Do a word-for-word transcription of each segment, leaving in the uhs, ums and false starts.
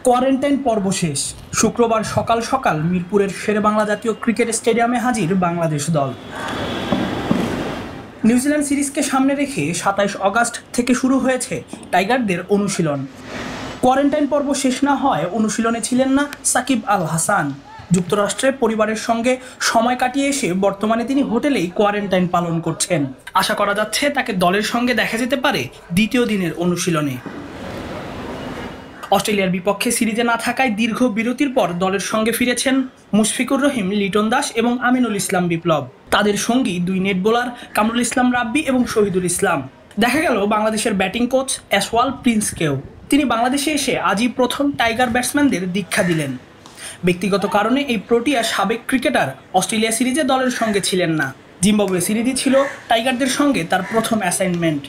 Quarantine পর্ব শেষ। শুক্রবার সকাল সকাল মিরপুরের শেরেবাংলা জাতীয় ক্রিকেট স্টেডিয়ামে হাজির বাংলাদেশ দল। নিউজিল্যান্ড সিরিজকে সামনে রেখে সাতাইশ আগস্ট থেকে শুরু হয়েছে টাইগারদের অনুশীলন। কোয়ারেন্টাইন পর্ব শেষ না হয় অনুশীলনে ছিলেন না সাকিব আল হাসান। যুক্তরাষ্ট্রে পরিবারের সঙ্গে সময় কাটিয়ে এসে বর্তমানে তিনি হোটেলেই কোয়ারেন্টাইন পালন করছেন। আশা করা যাচ্ছে তাকে দলের সঙ্গে দেখা যেতে পারে দ্বিতীয় দিনের অনুশীলনে। অস্ট্রেলিয়ার বিপক্ষে সিরিজে না থাকায় দীর্ঘ বিরতির পর দলের সঙ্গে ফিরেছেন মুশফিকুর রহিম, লিটন দাস এবং আমিনুল ইসলাম বিপ্লব। তাদের সঙ্গী দুই নেট বোলার কামরুল ইসলাম রাব্বি এবং শহীদুল ইসলাম। দেখা গেল বাংলাদেশের ব্যাটিং কোচ অ্যাশওয়াল প্রিন্সকেও। তিনি বাংলাদেশে এসে আজই প্রথম টাইগার ব্যাটসম্যানদের দীক্ষা দিলেন। ব্যক্তিগত কারণে এই প্রোটিয়া সাবেক ক্রিকেটার অস্ট্রেলিয়া সিরিজে দলের সঙ্গে ছিলেন না। জিম্বাবুয়ে সিরিজই ছিল টাইগারদের সঙ্গে তার প্রথম অ্যাসাইনমেন্ট।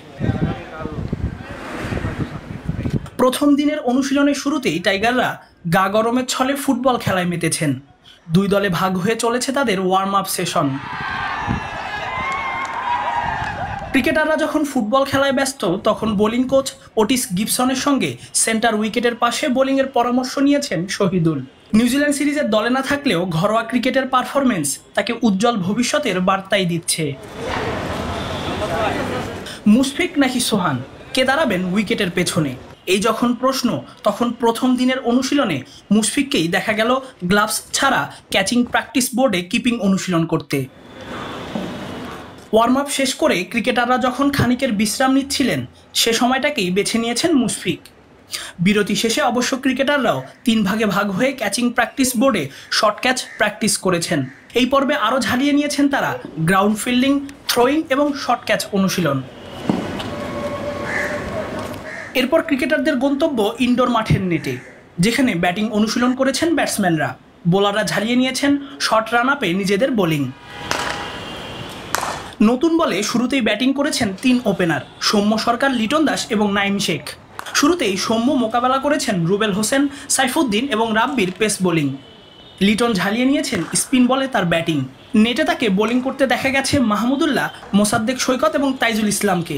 প্রথম দিনের অনুশীলনের শুরুতেই টাইগাররা গা গরমের ছলে ফুটবল খেলায় মেতেছেন। দুই দলে ভাগ হয়ে চলেছে তাদের ওয়ার্ম আপ সেশন। ক্রিকেটাররা যখন ফুটবল খেলায় ব্যস্ত তখন বোলিং কোচ ওটিস গিবসনের সঙ্গে সেন্টার উইকেটের পাশে বোলিংয়ের পরামর্শ নিয়েছেন শহীদুল। নিউজিল্যান্ড সিরিজের দলে না থাকলেও ঘরোয়া ক্রিকেটের পারফরমেন্স তাকে উজ্জ্বল ভবিষ্যতের বার্তাই দিচ্ছে। মুশফিক নাকি সোহান, কে দাঁড়াবেন উইকেটের পেছনে? এই যখন প্রশ্ন, তখন প্রথম দিনের অনুশীলনে মুশফিককেই দেখা গেল গ্লাভস ছাড়া ক্যাচিং প্র্যাকটিস বোর্ডে কিপিং অনুশীলন করতে। ওয়ার্ম আপ শেষ করে ক্রিকেটাররা যখন খানিকের বিশ্রাম নিচ্ছিলেন সে সময়টাকেই বেছে নিয়েছেন মুশফিক। বিরতি শেষে অবশ্য ক্রিকেটাররাও তিন ভাগে ভাগ হয়ে ক্যাচিং প্র্যাকটিস বোর্ডে শর্ট ক্যাচ প্র্যাকটিস করেছেন। এই পর্বে আরও ঝালিয়ে নিয়েছেন তারা গ্রাউন্ড ফিল্ডিং, থ্রোয়িং এবং শর্ট ক্যাচ অনুশীলন। এরপর ক্রিকেটারদের গন্তব্য ইনডোর মাঠের নেটে, যেখানে ব্যাটিং অনুশীলন করেছেন ব্যাটসম্যানরা। বোলাররা ঝালিয়ে নিয়েছেন শর্ট রান আপে নিজেদের বোলিং। নতুন বলে শুরুতেই ব্যাটিং করেছেন তিন ওপেনার সৌম্য সরকার, লিটন দাস এবং নাইম শেখ। শুরুতেই সৌম্য মোকাবেলা করেছেন রুবেল হোসেন, সাইফুদ্দিন এবং রাব্বির পেস বোলিং। লিটন ঝালিয়ে নিয়েছেন স্পিন বলে তার ব্যাটিং। নেটে তাকে বোলিং করতে দেখা গেছে মাহমুদুল্লাহ, মোসাদ্দেক সৈকত এবং তাইজুল ইসলামকে।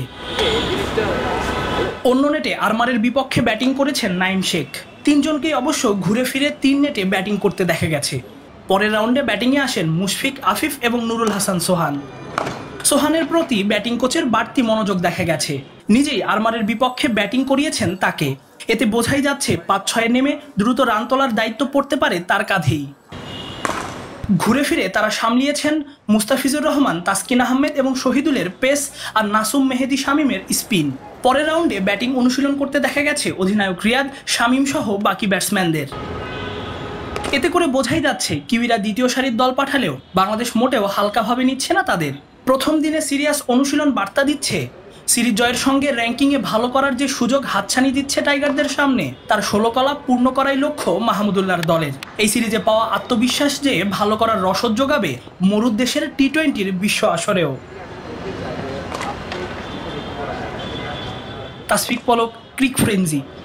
অন্য নেটে আরমারের বিপক্ষে ব্যাটিং করেছেন নাইম শেখ। তিনজনকেই অবশ্য ঘুরে ফিরে তিন নেটে ব্যাটিং করতে দেখা গেছে। পরের রাউন্ডে ব্যাটিংয়ে আসেন মুশফিক, আফিফ এবং নুরুল হাসান সোহান। সোহানের প্রতি ব্যাটিং কোচের বাড়তি মনোযোগ দেখা গেছে। নিজেই আরমারের বিপক্ষে ব্যাটিং করিয়েছেন তাকে। এতে বোঝাই যাচ্ছে পাঁচ ছয়ে নেমে দ্রুত রান তোলার দায়িত্ব পড়তে পারে তার কাঁধেই। ঘুরে ফিরে তারা সামলিয়েছেন মুস্তাফিজুর রহমান, তাসকিন আহমেদ এবং শহীদুলের পেস আর নাসুম মেহেদি শামীমের স্পিন। পরের রাউন্ডে ব্যাটিং অনুশীলন করতে দেখা গেছে অধিনায়ক রিয়াদ, শামীম সহ বাকি ব্যাটসম্যানদের। এতে করে বোঝাই যাচ্ছে কিউইরা দ্বিতীয় সারির দল পাঠালেও বাংলাদেশ মোটেও হালকাভাবে নিচ্ছে না তাদের। প্রথম দিনে সিরিয়াস অনুশীলন বার্তা দিচ্ছে সিরিজ জয়ের সঙ্গে র্যাঙ্কিংয়ে ভালো করার যে সুযোগ হাতছানি দিচ্ছে টাইগারদের সামনে, তার ষোলো কলা পূর্ণ করাই লক্ষ্য মাহমুদুল্লাহর দলের। এই সিরিজে পাওয়া আত্মবিশ্বাস যে ভালো করার রসদ যোগাবে মরুদ দেশের টি টোয়েন্টির বিশ্ব আসরেও। তাসফিক পলক, ক্রিকফ্রেঞ্জি।